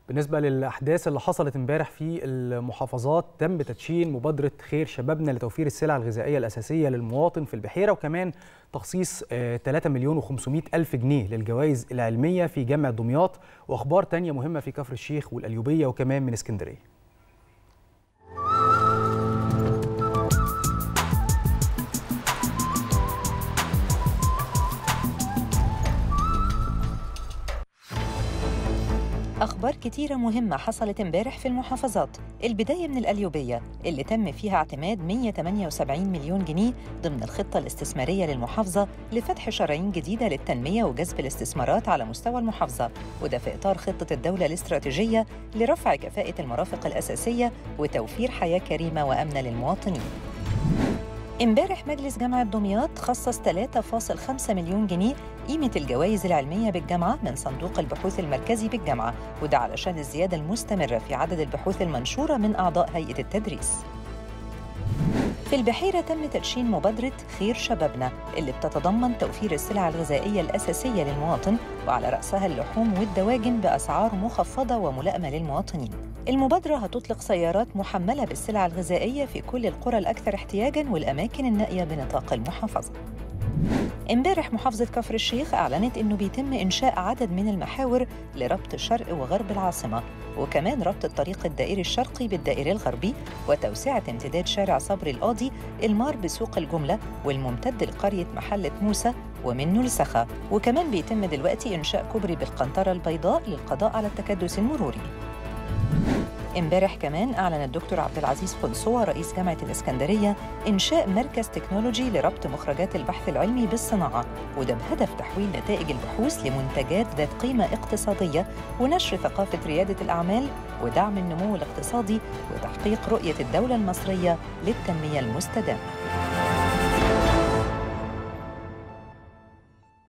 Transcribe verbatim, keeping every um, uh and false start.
بالنسبة للأحداث اللي حصلت امبارح في المحافظات، تم تدشين مبادرة خير شبابنا لتوفير السلع الغذائية الأساسية للمواطن في البحيرة، وكمان تخصيص ثلاثة مليون وخمسمائة ألف جنيه للجوائز العلمية في جامعة دمياط، وأخبار تانية مهمة في كفر الشيخ والقليوبية وكمان من اسكندرية. أخبار كتيرة مهمة حصلت امبارح في المحافظات. البداية من القليوبية اللي تم فيها اعتماد مئة وثمانية وسبعين مليون جنيه ضمن الخطة الاستثمارية للمحافظة لفتح شرايين جديدة للتنمية وجذب الاستثمارات على مستوى المحافظة، وده في إطار خطة الدولة الاستراتيجية لرفع كفاءة المرافق الأساسية وتوفير حياة كريمة وآمنة للمواطنين. امبارح مجلس جامعة دمياط خصص ثلاثة فاصلة خمسة مليون جنيه قيمة الجوائز العلمية بالجامعة من صندوق البحوث المركزي بالجامعة، وده علشان الزيادة المستمرة في عدد البحوث المنشورة من أعضاء هيئة التدريس. في البحيرة تم تدشين مبادرة خير شبابنا اللي بتتضمن توفير السلع الغذائية الأساسية للمواطن، وعلى رأسها اللحوم والدواجن بأسعار مخفضة وملائمة للمواطنين. المبادرة هتطلق سيارات محملة بالسلع الغذائية في كل القرى الأكثر احتياجاً والأماكن النائية بنطاق المحافظة. امبارح محافظة كفر الشيخ أعلنت إنه بيتم إنشاء عدد من المحاور لربط شرق وغرب العاصمة، وكمان ربط الطريق الدائري الشرقي بالدائري الغربي، وتوسعة امتداد شارع صبري القاضي المار بسوق الجملة والممتد لقرية محلة موسى ومنه لسخا، وكمان بيتم دلوقتي إنشاء كوبري بالقنطرة البيضاء للقضاء على التكدس المروري. امبارح كمان أعلن الدكتور عبد العزيز قنصوة رئيس جامعة الإسكندرية إنشاء مركز تكنولوجي لربط مخرجات البحث العلمي بالصناعة، وده بهدف تحويل نتائج البحوث لمنتجات ذات قيمة اقتصادية ونشر ثقافة ريادة الأعمال ودعم النمو الاقتصادي وتحقيق رؤية الدولة المصرية للتنمية المستدامة.